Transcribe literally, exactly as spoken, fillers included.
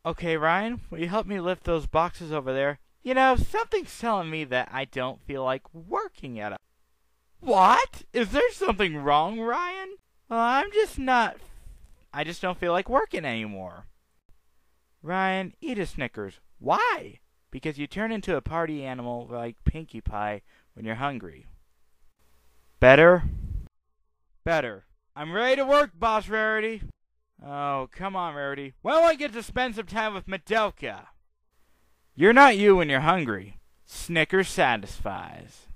Okay, Ryan, will you help me lift those boxes over there? You know, something's telling me that I don't feel like working at it. What? Is there something wrong, Ryan? Well, I'm just not... I just don't feel like working anymore. Ryan, eat a Snickers. Why? Because you turn into a party animal like Pinkie Pie when you're hungry. Better? Better. I'm ready to work, Boss Rarity. Oh, come on, Rarity. When will I get to spend some time with Madelka? You're not you when you're hungry. Snickers satisfies.